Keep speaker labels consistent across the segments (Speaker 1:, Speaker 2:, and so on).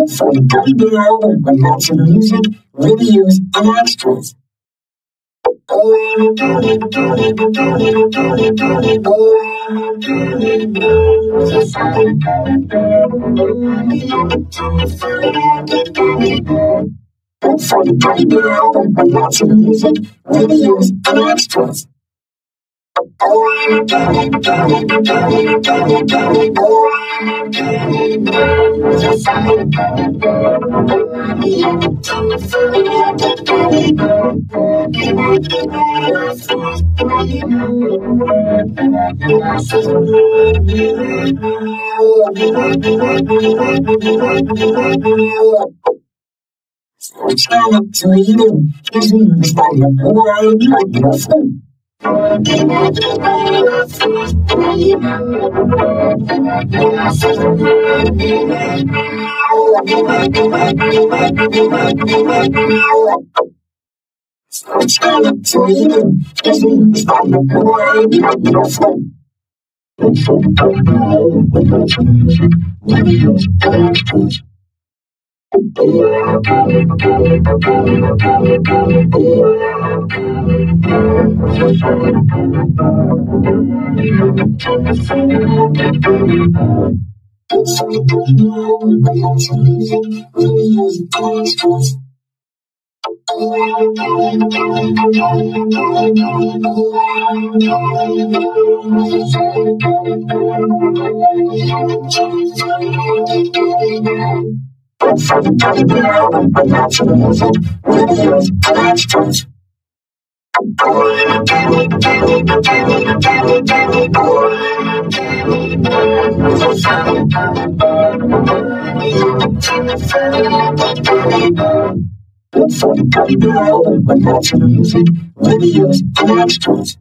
Speaker 1: For the debut album with lots of music, videos, and extras. For the debut album with lots of music, videos, and extras. It's not up to you, it's not your boy, like your phone. It's not up to you, it's not your boy, like your phone. For the debut album with lots of music, videos, and extras. For the debut album with lots of music, videos, and extras. For the debut album with lots of music, videos, and extras. For the debut album with lots of music, videos, and extras.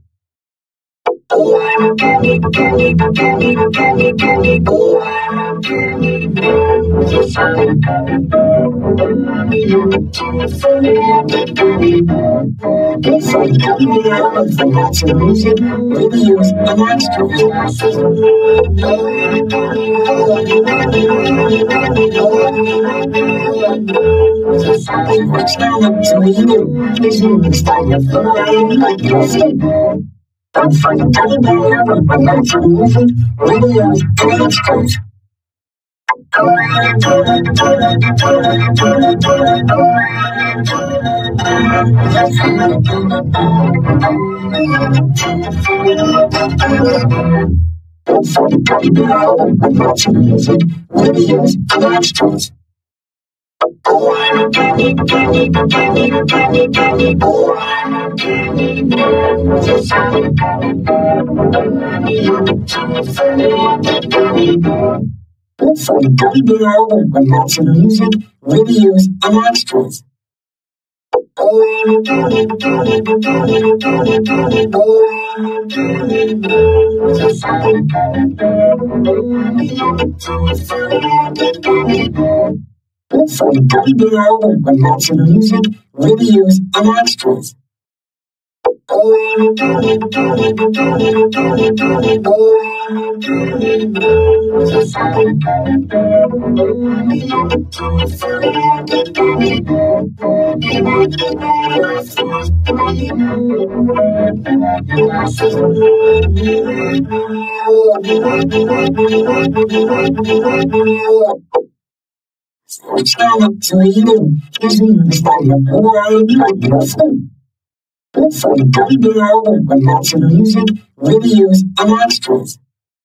Speaker 1: For the debut album with lots of music, videos, and extras. It's not up to you, it's not your boy, like your phone. For the debut album with lots of music, videos, and extras. For the debut album with lots of music, videos, and extras. For the debut album with lots of music, videos, and extras. For the debut album with lots of music, videos, and extras. It's not up to you, it's not your boy, like your phone. For the debut album with lots of music, videos, and extras.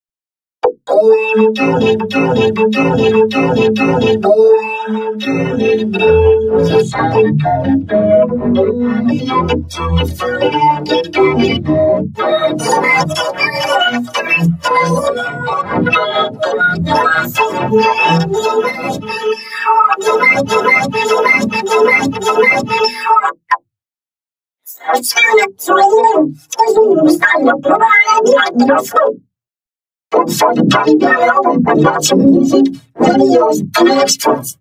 Speaker 1: It's not up to you, it's not your boy, like your phone. For the debut album with lots of music, videos, and extras.